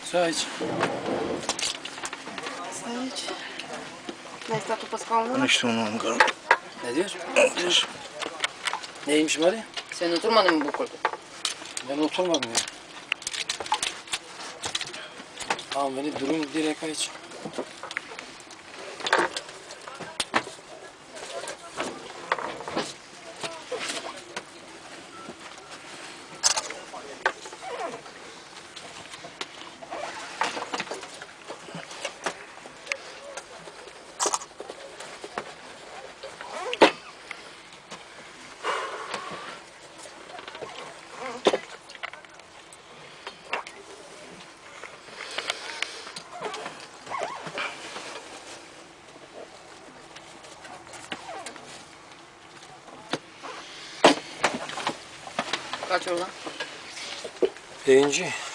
Să aici. Stai aici. N-ai stat tu pe scaunul? Nu știu, nu, încă nu. Ne diyorsun? Neymiş Mari? Sen oturmadın mı bu koltukta? Ben oturmadım ya. Tamam beni durum direkt aç. Kaç oradan? Birinci.